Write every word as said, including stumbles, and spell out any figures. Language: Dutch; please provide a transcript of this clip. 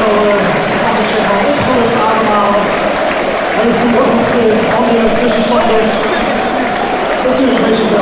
wel, mag ik zeggen, opgelucht ademhalen. En ik voel ook nog de andere tussenstanden. Natuurlijk best wel.